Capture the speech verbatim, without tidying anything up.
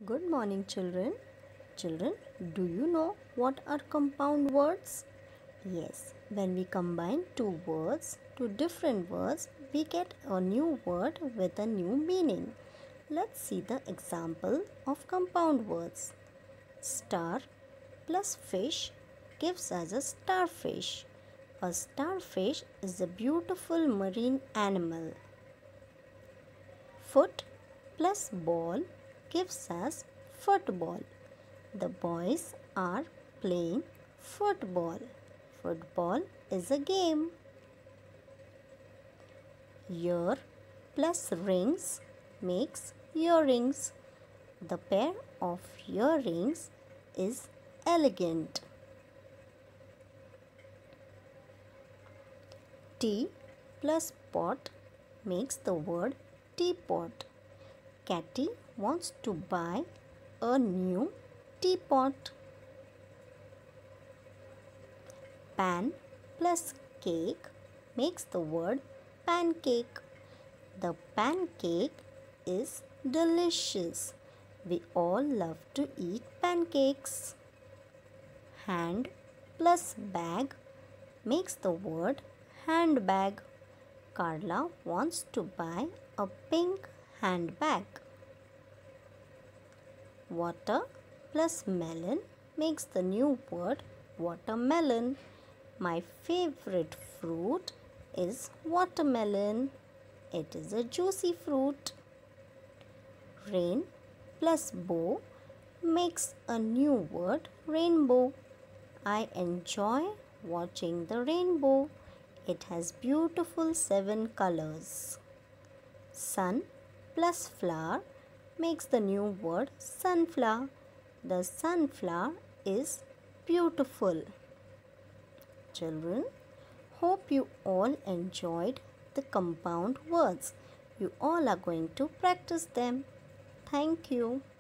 Good morning, children. Children, do you know what are compound words? Yes, when we combine two words to different words, we get a new word with a new meaning. Let's see the example of compound words. Star plus fish gives us a starfish. A starfish is a beautiful marine animal. Foot plus ball gives us football. The boys are playing football. Football is a game. Ear plus rings makes earrings. The pair of earrings is elegant. Tea plus pot makes the word teapot. Catty wants to buy a new teapot. Pan plus cake makes the word pancake. The pancake is delicious. We all love to eat pancakes. Hand plus bag makes the word handbag. Carla wants to buy a pink handbag. Water plus melon makes the new word watermelon. My favorite fruit is watermelon. It is a juicy fruit. Rain plus bow makes a new word rainbow. I enjoy watching the rainbow. It has beautiful seven colors. Sun plus flower makes the new word sunflower. The sunflower is beautiful. Children, hope you all enjoyed the compound words. You all are going to practice them. Thank you.